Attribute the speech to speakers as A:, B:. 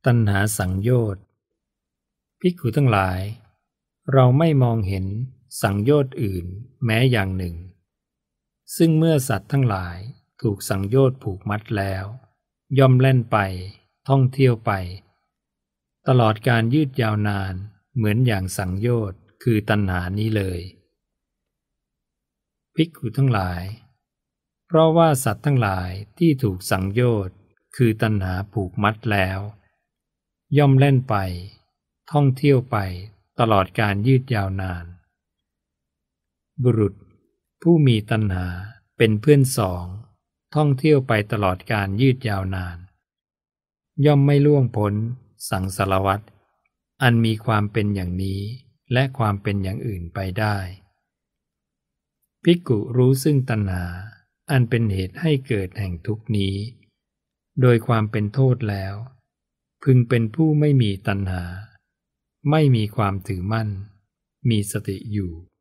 A: ตัณหาสังโยชน์ภิกขุทั้งหลายเราไม่มองเห็นสังโยชน์อื่นแม้อย่างหนึ่งซึ่งเมื่อสัตว์ทั้งหลายถูกสังโยชน์ผูกมัดแล้วย่อมเล่นไปท่องเที่ยวไปตลอดการยืดยาวนานเหมือนอย่างสังโยชน์คือตัณหานี้เลยภิกขุทั้งหลายเพราะว่าสัตว์ทั้งหลายที่ถูกสังโยชน์คือตัณหาผูกมัดแล้วย่อมเล่นไปท่องเที่ยวไปตลอดการยืดยาวนานบุรุษผู้มีตัณหาเป็นเพื่อนสองท่องเที่ยวไปตลอดการยืดยาวนานย่อมไม่ล่วงพ้นสังสารวัฏอันมีความเป็นอย่างนี้และความเป็นอย่างอื่นไปได้ภิกขุรู้ซึ่งตัณหาอันเป็นเหตุให้เกิดแห่งทุกข์นี้โดยความเป็นโทษแล้วพึงเป็นผู้ไม่มีตัณหาไม่มีความถือมั่นมีสติอยู่